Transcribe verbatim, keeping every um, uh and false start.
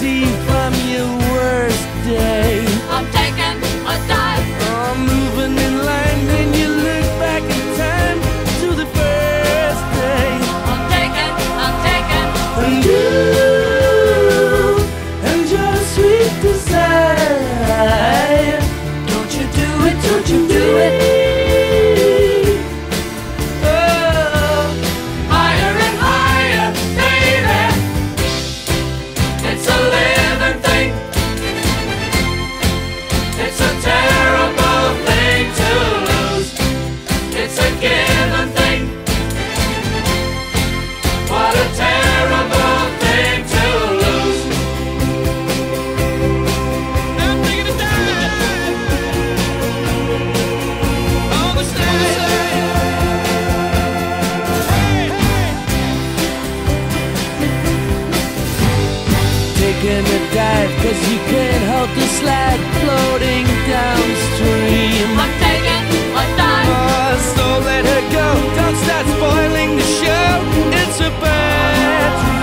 relief from your worst day. I'm taking a dive. Oh, moving in line, then you look back in time to the first day. I'm taking, I'm taking. And you and your sweet desire. Don't you do it, don't you do it. Oh, Higher and higher, baby. It's a living thing. It's a terrible thing to lose. It's a given thing. What a terrible thing to lose. I'm taking a dive on the stage. taking a dive, cause you can't hold the slide floating downstream. I'm taking a dive. Oh, so let her go, don't start spoiling the show. It's a bad dream.